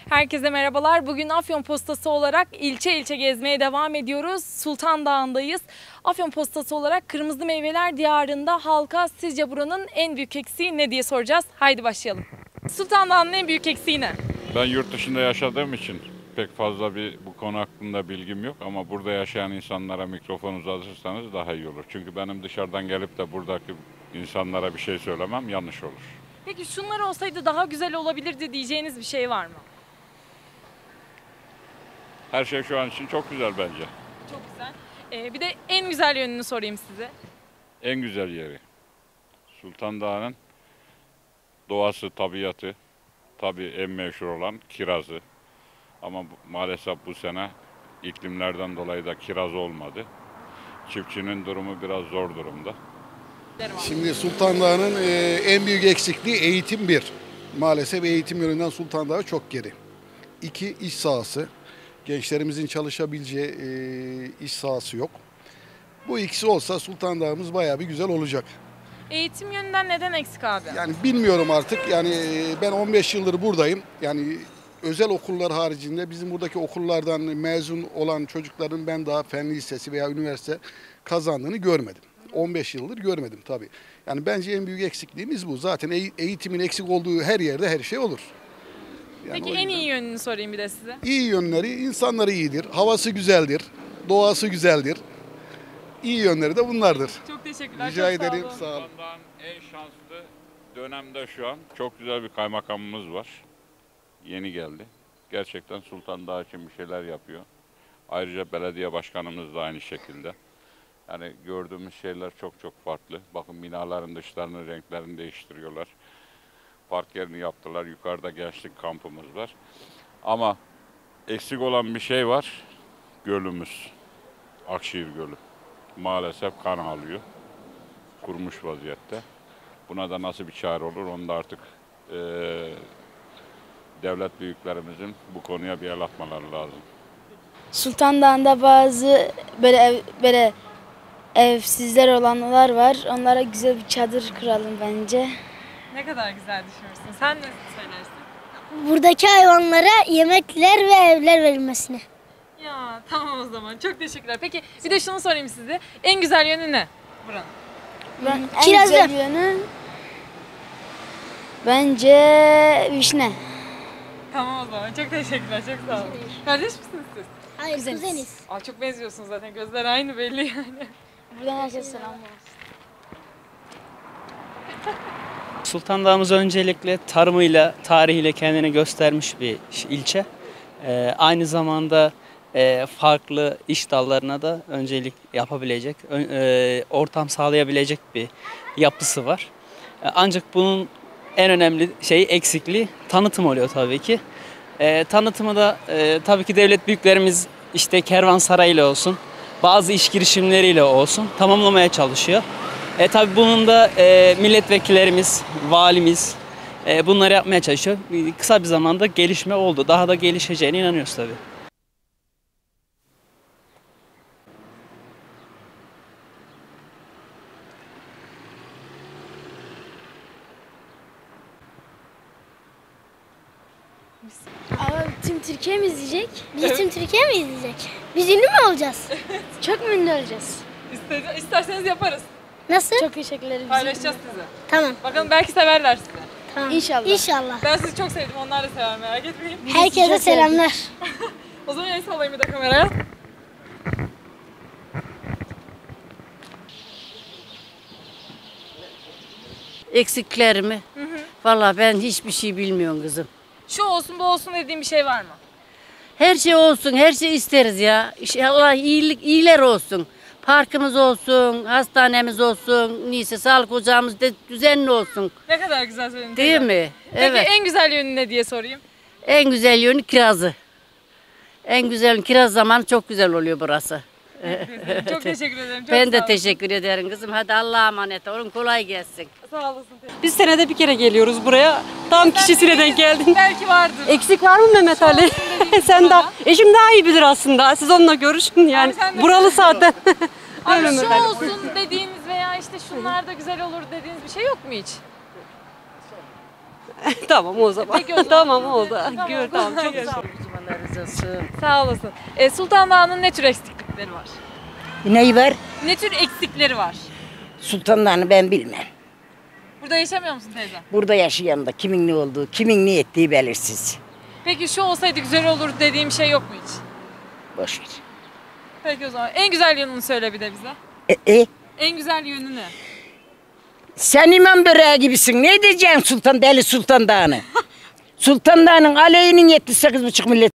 Herkese merhabalar. Bugün Afyon Postası olarak ilçe ilçe gezmeye devam ediyoruz. Sultan Dağı'ndayız. Afyon Postası olarak Kırmızı Meyveler Diyarı'nda halka sizce buranın en büyük eksiği ne diye soracağız. Haydi başlayalım. Sultan Dağı'nın en büyük eksiği ne? Ben yurt dışında yaşadığım için pek fazla bu konu hakkında bilgim yok ama burada yaşayan insanlara mikrofon uzatırsanız daha iyi olur. Çünkü benim dışarıdan gelip de buradaki insanlara bir şey söylemem yanlış olur. Peki şunlar olsaydı daha güzel olabilirdi diyeceğiniz bir şey var mı? Her şey şu an için çok güzel bence. Çok güzel. Bir de en güzel yönünü sorayım size. En güzel yeri. Sultan Dağı'nın doğası, tabiatı, tabii en meşhur olan kirazı. Ama maalesef bu sene iklimlerden dolayı da kiraz olmadı. Çiftçinin durumu biraz zor durumda. Şimdi Sultan Dağı'nın en büyük eksikliği eğitim bir. Maalesef eğitim yönünden Sultan Dağı çok geri. İki, iş sahası. Gençlerimizin çalışabileceği iş sahası yok. Bu ikisi olsa Sultan Dağı'mız bayağı bir güzel olacak. Eğitim yönünden neden eksik abi? Yani bilmiyorum artık. Yani ben 15 yıldır buradayım. Yani özel okullar haricinde bizim buradaki okullardan mezun olan çocukların ben daha fen lisesi veya üniversite kazandığını görmedim. 15 yıldır görmedim tabii. Yani bence en büyük eksikliğimiz bu. Zaten eğitimin eksik olduğu her yerde her şey olur. Yani Peki en iyi yönünü sorayım bir de size. İyi yönleri, insanları iyidir, havası güzeldir, doğası güzeldir. İyi yönleri de bunlardır. Çok teşekkürler. Rica çok sağ ederim, olun. sağ olun. Sultan Dağı'nın en şanslı dönemde şu an çok güzel bir kaymakamımız var. Yeni geldi. Gerçekten Sultan Dağı için bir şeyler yapıyor. Ayrıca belediye başkanımız da aynı şekilde. Yani gördüğümüz şeyler çok farklı. Bakın binaların dışlarını, renklerini değiştiriyorlar. Park yerini yaptılar. Yukarıda gençlik kampımız var. Ama eksik olan bir şey var. Gölümüz. Akşehir Gölü. Maalesef kan alıyor. Kurumuş vaziyette. Buna da nasıl bir çare olur onu da artık devlet büyüklerimizin bu konuya bir el atmaları lazım. Sultan Dağı'nda bazı böyle evsizler olanlar var. Onlara güzel bir çadır kuralım bence. Ne kadar güzel düşünürsün. Sen ne söylersin? Buradaki hayvanlara yemekler ve evler verilmesini. Ya tamam o zaman. Çok teşekkürler. Peki bir de şunu sorayım size. En güzel yönü ne buranın? En Kirazı. güzel yönü bence vişne. Tamam o zaman. Çok teşekkürler. Çok sağ olun. Kardeş misiniz siz? Hayır, kuzeniz. Aa, çok benziyorsunuz zaten. Gözler aynı belli yani. Buradan herkese selam olsun. Sultan Dağımız öncelikle tarımıyla, tarihiyle kendini göstermiş bir ilçe. Aynı zamanda farklı iş dallarına da öncelik yapabilecek, ortam sağlayabilecek bir yapısı var. Ancak bunun en önemli eksikliği tanıtım oluyor tabii ki. Tanıtımı da tabii ki devlet büyüklerimiz işte kervansarayıyla olsun, bazı iş girişimleriyle olsun tamamlamaya çalışıyor. Tabii bunun da milletvekillerimiz, valimiz bunları yapmaya çalışıyor. Kısa bir zamanda gelişme oldu. Daha da gelişeceğine inanıyoruz tabii. Ama tüm Türkiye mi izleyecek? Biz tüm Türkiye mi izleyecek? Biz ünlü mü olacağız? Çok mu ünlü olacağız? İsterseniz yaparız. Nasıl? Çok teşekkürler. Paylaşacağız sizi. Tamam. Bakalım belki severler sizi. Tamam. İnşallah. İnşallah. Ben sizi çok sevdim. Onlar da sever, merak etmeyin. Herkese selamlar. O zaman el sallayayım bir de kameraya. Eksiklerimi. Vallahi ben hiçbir şey bilmiyorum kızım. Şu olsun bu olsun dediğim bir şey var mı? Her şey olsun, her şey isteriz ya. İnşallah iyiler olsun. Parkımız olsun, hastanemiz olsun, neyse sağlık ocağımız da düzenli olsun. Ne kadar güzel söyledin. Değil teyze. mi? Peki Evet. en güzel yönü ne diye sorayım? En güzel yönü kirazı. En güzel kiraz zamanı çok güzel oluyor burası. Çok teşekkür ederim. Çok Ben sağ de olun. teşekkür ederim kızım. Hadi Allah'a emanet olun. Kolay gelsin. Sağ olasın. teyze. Biz senede bir kere geliyoruz buraya. Tam kişisine denk geldin. Belki vardır. Eksik var mı Mehmet Ali? Sen daha, eşim daha iyi bilir aslında. Siz onunla görüşün yani. sen de Buralı görüşün. zaten. Abi Öyle şu Mehmet Ali. olsun dediğiniz veya işte şunlar da güzel olur dediğiniz bir şey yok mu hiç? Tamam o zaman. Peki o zaman. Tamam oldu. Tamam, Gör, o zaman tamam çok görüşürüz. sağ ol. Sağ olasın. Sultan Dağı'nın ne tür eksiklikleri var? Neyi var? Ne tür eksikleri var? Sultanlarını ben bilmem. Burada yaşamıyor musun teyze? Burada yaşayan da kimin ne olduğu, kimin ne ettiği belirsiz. Peki şu olsaydı güzel olur dediğim şey yok mu hiç? Boş ver. Peki o zaman en güzel yönünü söyle bir de bize. En güzel yönü ne? Sen imam böreği gibisin. Ne diyeceksin Sultan Deli Sultan Dağı'nı? Sultan Dağı'nın aleyhinin 78,5 millet.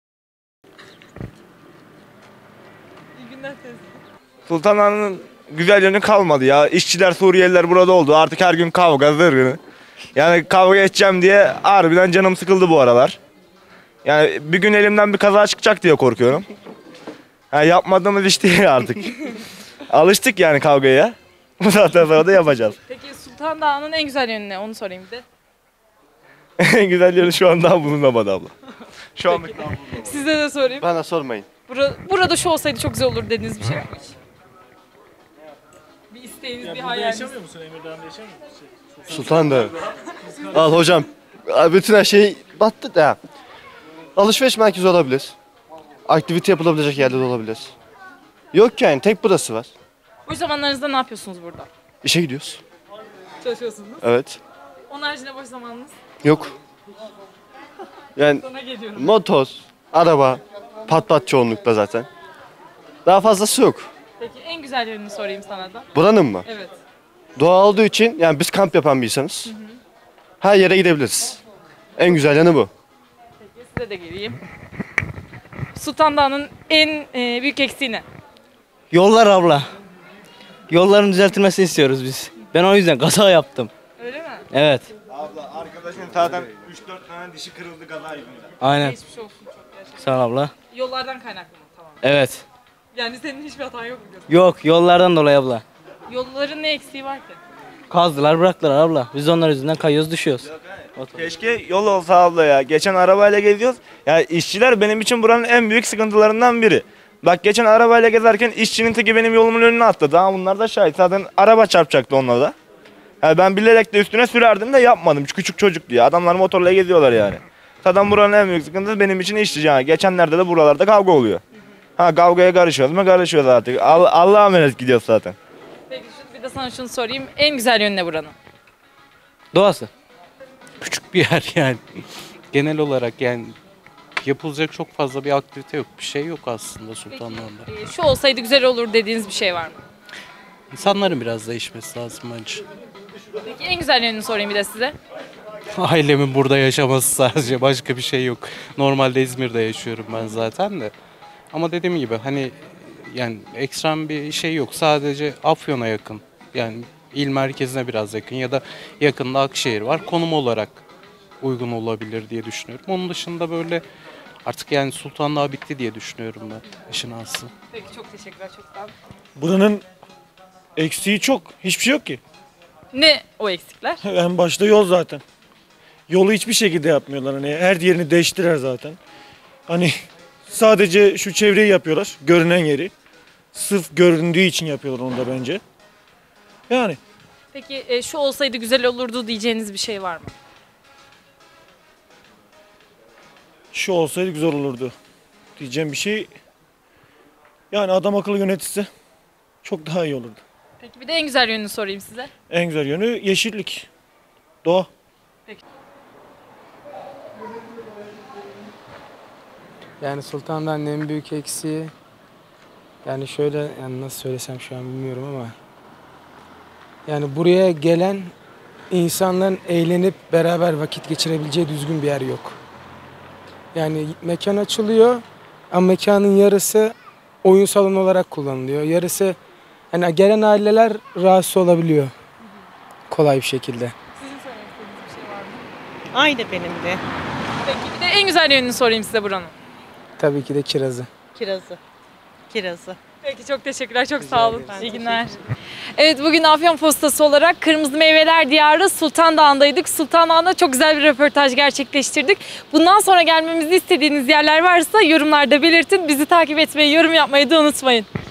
İyi günler teyze. Sultan Han'ın güzel yönü kalmadı ya. İşçiler, Suriyeliler burada oldu. Artık her gün kavga, zırgını. Yani kavga edeceğim diye harbiden canım sıkıldı bu aralar. Yani bir gün elimden bir kaza çıkacak diye korkuyorum. Yani yapmadığımız iş değil artık. Alıştık yani kavgaya. Bu saatten sonra da yapacağız. Peki Sultan Dağı'nın en güzel yönü ne? Onu sorayım bir de. En güzel yönü şu an daha bulunamadı abla. Şu an Size de sorayım. Bana sormayın. Burada şu olsaydı çok güzel olur dediğiniz bir şey var mı hiç? Bir isteğiniz, bir hayaliniz. Yaşamıyor musun? Emirdağ'da yaşamıyor musun? Sultan da. Al hocam. Bütün her şey battı da. Alışveriş merkezi olabilir. Aktivite yapılabilecek yerler olabilir. Yok yani tek burası var. Boş zamanlarınızda ne yapıyorsunuz burada? İşe gidiyoruz. Çalışıyorsunuz. Evet. Onun haricinde boş zamanınız? Yok. Yani Sana geliyorum. motor, araba, pat çoğunlukla zaten. Daha fazlası yok. Peki en güzel yönünü sorayım sana da. Buranın mı? Evet. Doğa olduğu için yani biz kamp yapan bir insanız. Her yere gidebiliriz. En güzel yanı bu. Peki size de geleyim. Sultan Dağı'nın en büyük eksiği ne? Yollar abla. Yolların düzeltilmesini istiyoruz biz. Ben o yüzden kaza yaptım. Öyle mi? Evet. Abla arkadaşın zaten 3-4 tane dişi kırıldı kaza yüzünden. Aynen. Geçmiş olsun çok gerçekten. Sağ ol abla. Yollardan kaynaklı mı? Tamam. Evet. Yani senin hiçbir hatan yok mu diyorsun? Yok yollardan dolayı abla. Yolların ne eksiği var ki? Kazdılar bıraktılar abla. Biz onlar yüzünden kayıyoruz düşüyoruz. Keşke yol olsa abla ya. Geçen arabayla geziyoruz. Ya işçiler benim için buranın en büyük sıkıntılarından biri. Bak geçen arabayla gezerken işçinin teki benim yolumun önüne attı. Daha bunlar da şahit. Zaten araba çarpacaktı onunla da. Yani ben bilerek de üstüne sürerdim de yapmadım. Küçük çocuk diye. Adamlar motorla geziyorlar yani. Zaten buranın en büyük sıkıntısı benim için işçi. Yani geçenlerde de buralarda kavga oluyor. Ha kavgaya karışıyoruz mu? Karışıyoruz artık. Allah'a emanet gidiyoruz zaten. Peki bir de sana şunu sorayım. En güzel yönü ne buranın? Doğası. Küçük bir yer yani. Genel olarak yani yapılacak çok fazla bir aktivite yok. Bir şey yok aslında Sultanlar'da. Şu olsaydı güzel olur dediğiniz bir şey var mı? İnsanların biraz değişmesi lazım bence. Peki en güzel yönünü sorayım bir de size. Ailemin burada yaşaması sadece, başka bir şey yok. Normalde İzmir'de yaşıyorum ben zaten de. Ama dediğim gibi hani yani ekstrem bir şey yok. Sadece Afyon'a yakın. Yani il merkezine biraz yakın ya da yakında Akşehir var. Konum olarak uygun olabilir diye düşünüyorum. Onun dışında böyle artık yani Sultan bitti diye düşünüyorum ben işin aslı. Peki çok teşekkürler, çok sağ olun. Buranın eksiği çok. Hiçbir şey yok ki. Ne o eksikler? En başta yol zaten. Yolu hiçbir şekilde yapmıyorlar. Hani her yerini değiştirer zaten. Hani sadece şu çevreyi yapıyorlar. Görünen yeri. Sırf göründüğü için yapıyorlar onu da bence. Yani. Peki şu olsaydı güzel olurdu diyeceğiniz bir şey var mı? Şu olsaydı güzel olurdu diyeceğim bir şey. Yani adam akıllı yönetilse çok daha iyi olurdu. Peki bir de en güzel yönünü sorayım size. En güzel yönü yeşillik. Doğa. Peki. Yani Sultan'dan en büyük eksiği yani şöyle yani nasıl söylesem şu an bilmiyorum ama yani buraya gelen insanların eğlenip beraber vakit geçirebileceği düzgün bir yer yok. Yani mekan açılıyor ama mekanın yarısı oyun salonu olarak kullanılıyor. Yarısı hani gelen aileler rahatsız olabiliyor kolay bir şekilde. Sizin söylemek istediğiniz bir şey var mı? Aynı benim de. Peki bir de en güzel yönünü sorayım size buranın. Tabii ki de kirazı. Kirazı. Peki çok teşekkürler, çok sağ olun. İyi günler. Evet bugün Afyon Postası olarak Kırmızı Meyveler Diyarı Sultan Dağı'ndaydık. Sultan Dağı'nda çok güzel bir röportaj gerçekleştirdik. Bundan sonra gelmemizi istediğiniz yerler varsa yorumlarda belirtin. Bizi takip etmeyi, yorum yapmayı da unutmayın.